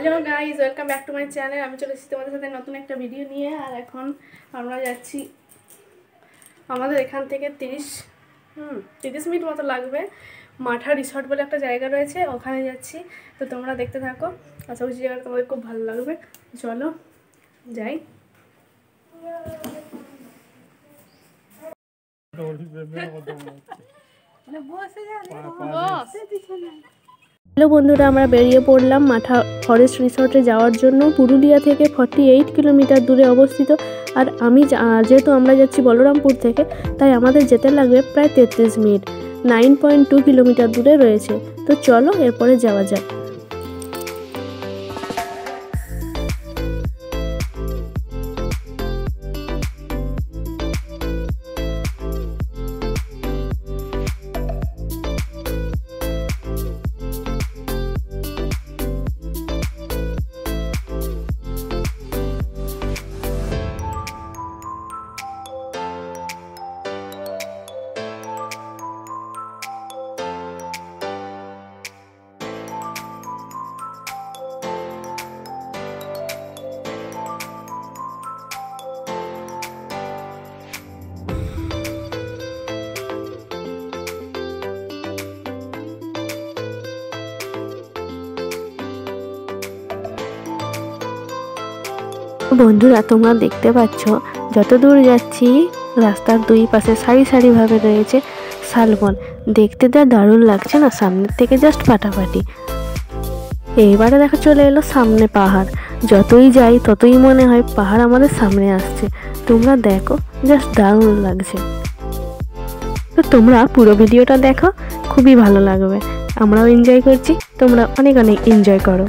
Hello guys, welcome back to my channel. আমি চলে এসেছি তোমাদের সাথে নতুন একটা ভিডিও নিয়ে। আর এখন আমরা যাচ্ছি, আমাদের এখান থেকে 30 মিনিট মতো লাগবে। মাঠা রিসর্ট বলে একটা জায়গা রয়েছে, ওখানে যাচ্ছি। তো তোমরা দেখতে থাকো, আশা করছি জায়গাটা তোমাদের খুব ভালো লাগবে। চলো যাই। হ্যালো বন্ধুরা, আমরা বেরিয়ে পড়লাম মাঠা ফরেস্ট রিসর্টে যাওয়ার জন্য। পুরুলিয়া থেকে 48 কিলোমিটার দূরে অবস্থিত। আর যেহেতু আমরা যাচ্ছি বলরামপুর থেকে, তাই আমাদের যেতে লাগবে প্রায় 33 মিনিট। 9.2 কিলোমিটার দূরে রয়েছে। তো চলো এরপরে যাওয়া যাক। বন্ধুরা, তোমরা দেখতে পাচ্ছ যত দূর যাচ্ছি রাস্তার দুই পাশে সারি সারি ভাবে রয়েছে শালবন। দেখতে যা দারুণ লাগছে না, সামনের থেকে জাস্ট ফাটাফাটি। এইবারে দেখো চলে এলো সামনে পাহাড়। যতই যাই ততই মনে হয় পাহাড় আমাদের সামনে আসছে। তোমরা দেখো, জাস্ট দারুণ লাগছে। তো তোমরা পুরো ভিডিওটা দেখো, খুবই ভালো লাগবে। আমরাও এনজয় করছি, তোমরা অনেক অনেক এনজয় করো।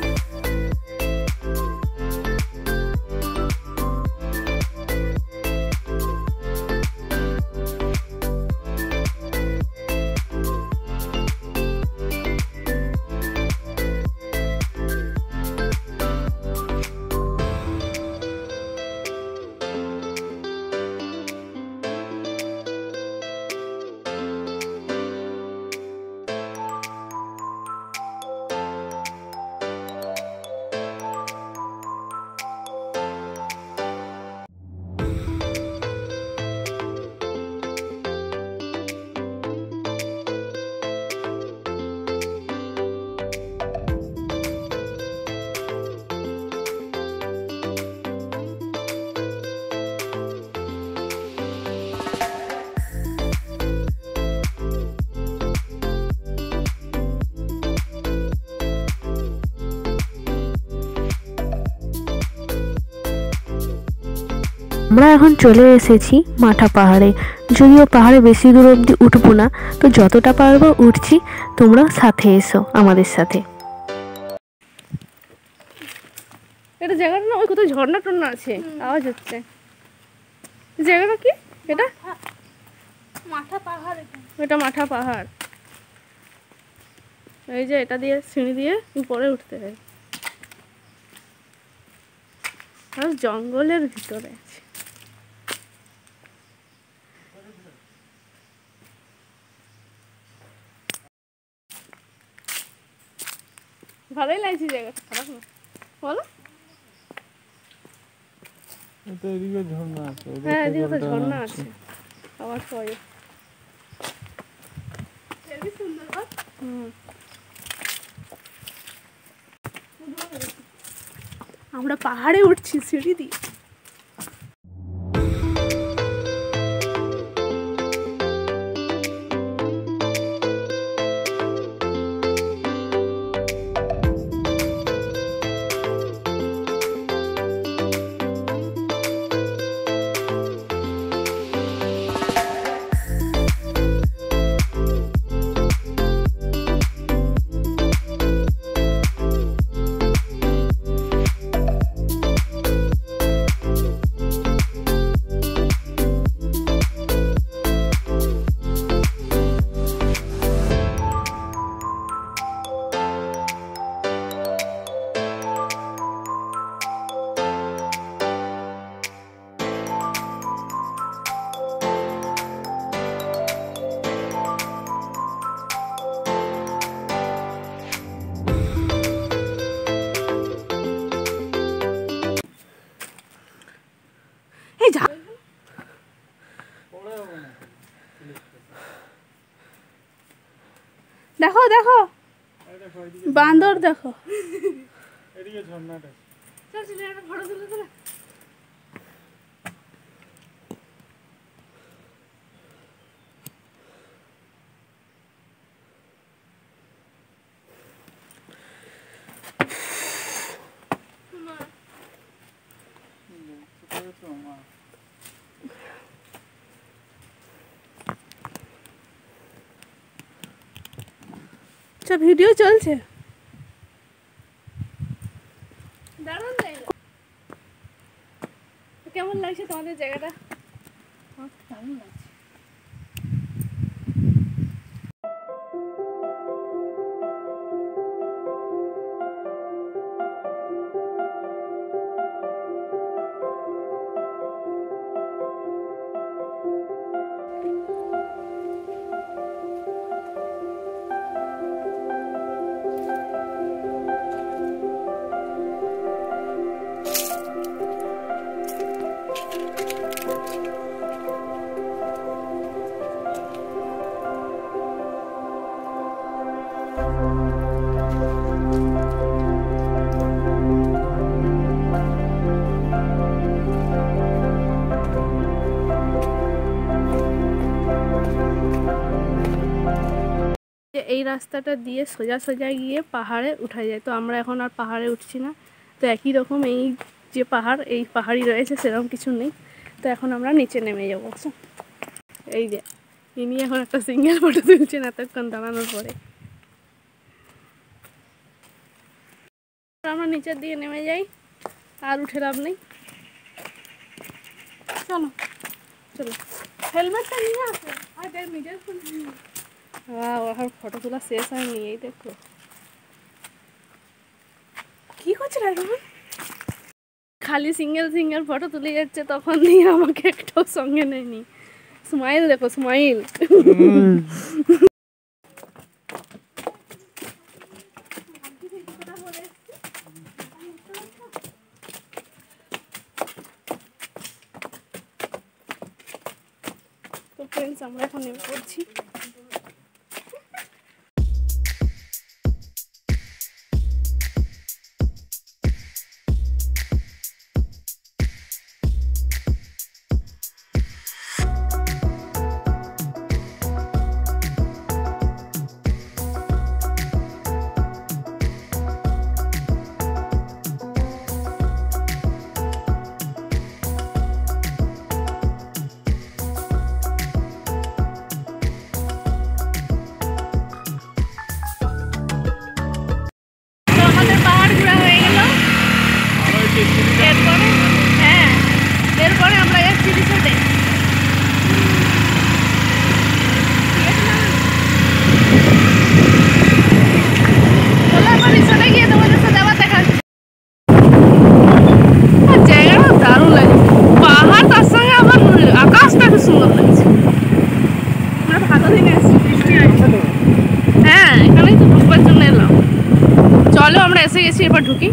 আমরা এখন চলে এসেছি মাঠা পাহাড়ে। যদিও পাহাড়ে বেশি দূর অবধি উঠবো না, তো যতটা পারবো উঠছি। তোমরা সাথে এসো আমাদের সাথে। এটা জায়গাটা না, ওই কোথাও ঝর্ণা টর্ণা আছে, আওয়াজ হচ্ছে। জায়গাটা কি? এটা মাঠা পাহাড়। এটা মাঠা পাহাড়। এই যে এটা দিয়ে সিঁড়ি দিয়ে উপরে উঠতে হয়, আর জঙ্গলের ভিতরে আছে। ভালোই লাগছে জায়গাটা, খারাপ না বলো? এদিকে ঝর্ণা আছে। হ্যাঁ, এদিকে তো ঝর্ণা আছে। আবার সবাই সুন্দর। আমরা পাহাড়ে উঠছি সিঁড়ি দিয়ে। দেখো দেখো বান্দর দেখো। এদিকে ঝর্ণাটা ফটো তুলে তুলে আচ্ছা ভিডিও চলছে। দারুণ জায়গা। কেমন লাগছে তোমাদের জায়গাটা? দারুণ লাগছে। এই রাস্তাটা দিয়ে সোজা সোজা গিয়ে পাহাড়ে উঠা যায়, তো আমরা এখন আর পাহাড়ে উঠছি না। তো একই রকম এই যে পাহাড়, এই পাহাড়ই রয়েছে, সেরকম কিছু নেই। তো এখন আমরা নিচে নেমে যাবো। এই যে ইনি এখন একটা সিঙ্গেল ফটো তুলছেন এতক্ষণ দাঁড়ানোর পরে। আমরা নিচের দিকে নেমে যাই, আর উঠে লাভ নেই। চলো চলো, হেলমেটটা নিয়ে আসো। আর নিজের ফোন এখন ফটো তোলা শেষ হয়নি। এই দেখো কি করছে রাজমান, খালি সিঙ্গেল সিঙ্গেল ফটো তুলে যাচ্ছে, তখন নিয়ে আমাকে একটাও সঙ্গে নেয়নি। স্মাইল দেখো, স্মাইল। তো ফ্রেন্ডস, আমরা এখন নেমে পড়ছি। এরপরে আমরা যাচ্ছি রিসোর্টে। রিসোর্টে গিয়ে তোমাদের সাথে আবার দেখা হচ্ছে। জায়গাটা দারুণ লাগছে, পাহাড় তার সঙ্গে আবার আকাশটা খুব সুন্দর লাগছে। আমরা ভালো দিনে এসেছি, বৃষ্টি হয়েছে। হ্যাঁ, এখানেই তো ঢুকবার জন্য এলাম। চলো আমরা এসে গেছি, এবার ঢুকি।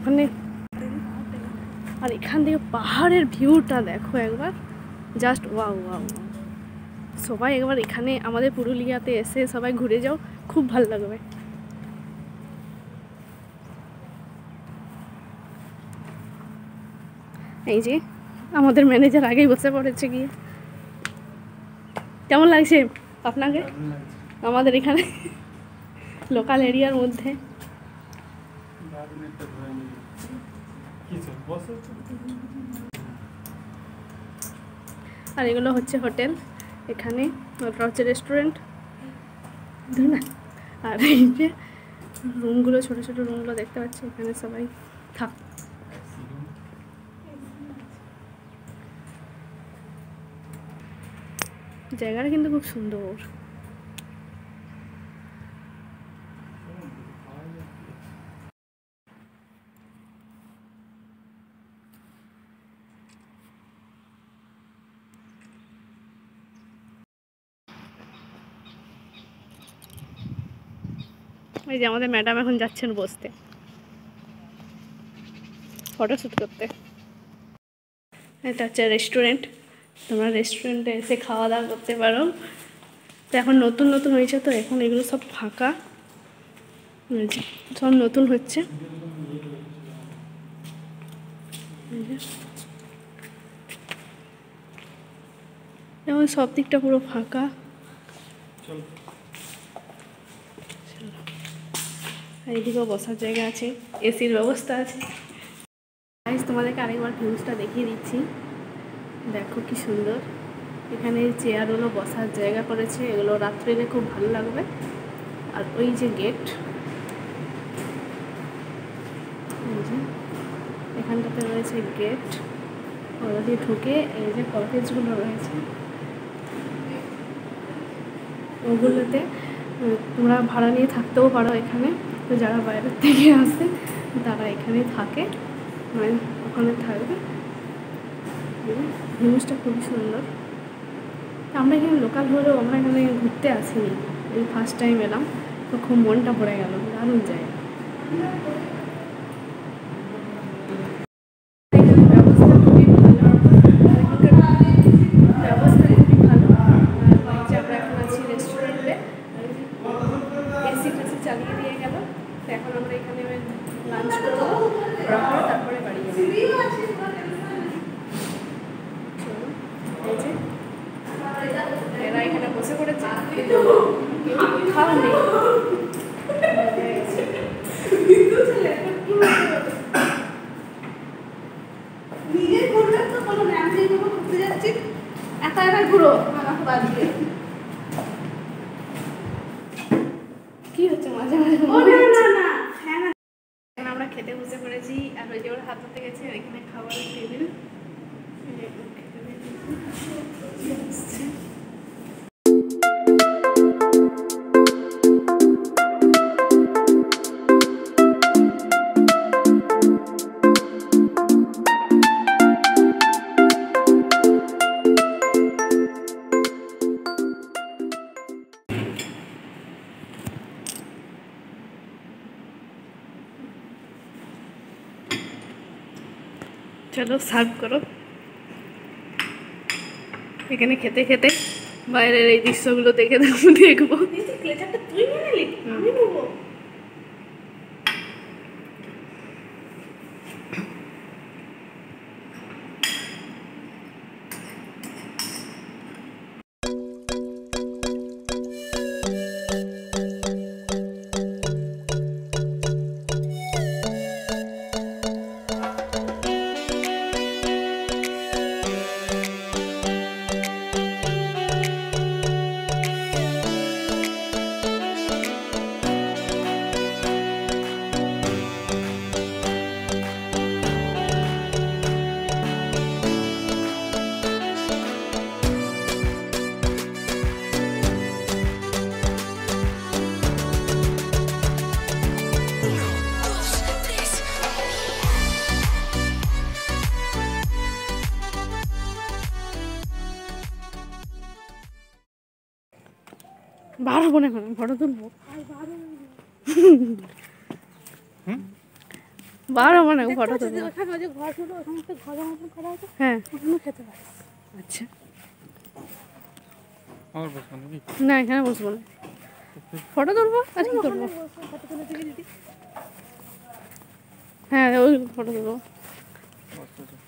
ওখানে আর এখান থেকে পাহাড়ের ভিউটা দেখো একবার, জাস্ট ওয়াও ওয়াও। সবাই একবার এখানে আমাদের পুরুলিয়াতে এসে সবাই ঘুরে যাও, খুব ভালো লাগবে। এই যে আমাদের ম্যানেজার আগেই বসে পড়েছে গিয়ে। কেমন লাগছে আপনাকে আমাদের এখানে লোকাল এরিয়ার মধ্যে? আর এগুলো হচ্ছে হোটেল, এখানে ওটা হচ্ছে রেস্টুরেন্ট না। আর এই যে রুমগুলো, ছোটো ছোটো রুমগুলো দেখতে পাচ্ছি, এখানে সবাই থাক। জায়গাটা কিন্তু খুব সুন্দর। এই যে আমাদের ম্যাডাম এখন যাচ্ছেন বসতে, ফটোশ্যুট করতে। এটা হচ্ছে রেস্টুরেন্ট, তোমরা রেস্টুরেন্টে এসে খাওয়া দাওয়া করতে পারো। তো এখন নতুন নতুন হয়েছে, তো এখন এগুলো সব ফাঁকা, সব নতুন হচ্ছে। যেমন সব দিকটা পুরো ফাঁকা। এইদিকেও বসার জায়গা আছে, এসির ব্যবস্থা আছে। তোমাদেরকে আরেকবার ভিউজটা দেখিয়ে দিচ্ছি, দেখো কি সুন্দর। এখানে চেয়ারগুলো বসার জায়গা করেছে, এগুলো রাত্রে খুব ভালো লাগবে। আর ওই যে গেট, এখানটাতে রয়েছে গেট, ওগুলো দিয়ে ঢুকে এই যে কটেজগুলো রয়েছে, ওগুলোতে তোমরা ভাড়া নিয়ে থাকতেও পারো এখানে। তো যারা বাইরের থেকে আসে তারা এখানে থাকে, মানে ওখানে থাকবে। ভিউজটা খুবই সুন্দর। আমরা এখানে লোকাল হলেও আমরা এখানে ঘুরতে আসিনি, এই ফার্স্ট টাইম এলাম, তো খুব মনটা ভরে গেল, দারুণ জায়গা। ব্যবস্থা খুবই ভালো। আমরা এখন আছি রেস্টুরেন্টে, এসি টেসি চালিয়ে দিয়ে গেল। তো এখন আমরা এখানে লাঞ্চ করবো, তারপরে বাড়ি যাবো। এরা এখানে বসে পড়েছে, খাওয়া নেই। কি হচ্ছে মাঝে মাঝে? আমরা খেতে বসে পড়েছি, আর ওই যে ওর হাত ধরতে গেছে, এখানে খাবারের টেবিল। চলো সার্ভ করো। এখানে খেতে খেতে বাইরের এই দৃশ্যগুলো দেখে দেখবো। তুই নিলি, আমি নেবো। বারো বনে ফটো তুলবো। বারো মানে ফটো তুলবো। ওখানে ওই যে ঘরগুলো ওখানে একটা ঘরের মতন করা আছে, হ্যাঁ ওখানেও খেতে পারিস। আচ্ছা, আমার বসবো নাকি? না এখানে বসবো না, ফটো তুলবো আর কি করবো। ফটো তুলে থেকে দিদি। হ্যাঁ ওই ফটো তুলবো। বসতে তো।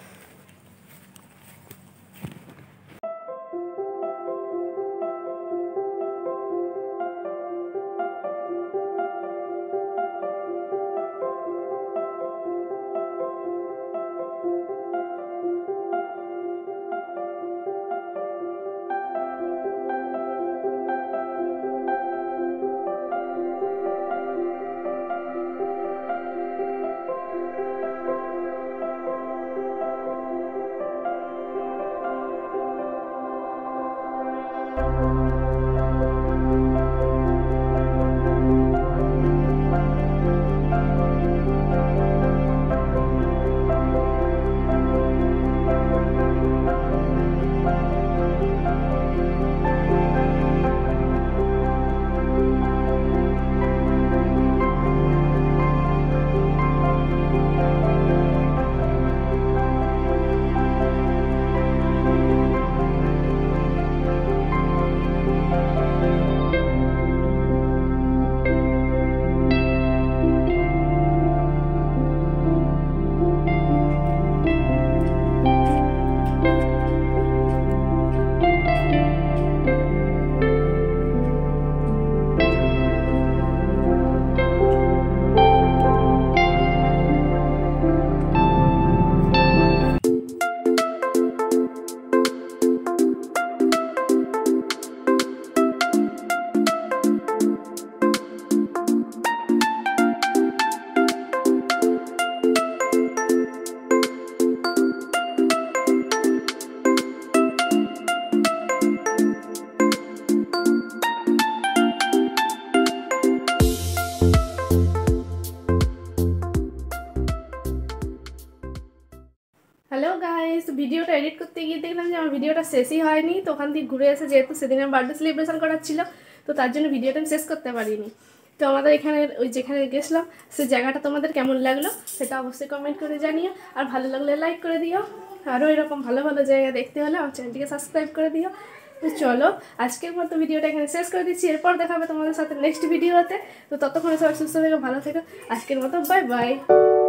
হ্যালো গাইস, ভিডিওটা এডিট করতে গিয়ে দেখলাম যে আমার ভিডিওটা শেষই হয়নি। তো ওখান থেকে ঘুরে এসে যেহেতু সেদিনের বার্থডে সেলিব্রেশন করার ছিল, তো তার জন্য ভিডিওটা আমি শেষ করতে পারিনি। তো আমাদের এখানে ওই যেখানে গেছিলাম সেই জায়গাটা তোমাদের কেমন লাগলো সেটা অবশ্যই কমেন্ট করে জানিও, আর ভালো লাগলে লাইক করে দিও। আরও এরকম ভালো ভালো জায়গা দেখতে হলে আমার চ্যানেলটিকে সাবস্ক্রাইব করে দিও। তো চলো আজকের মতো ভিডিওটা এখানে শেষ করে দিচ্ছি, এরপর দেখা হবে তোমাদের সাথে নেক্সট ভিডিওতে। তো ততক্ষণে সবাই সুস্থ থেকো, ভালো থেকো। আজকের মতো বাই বাই।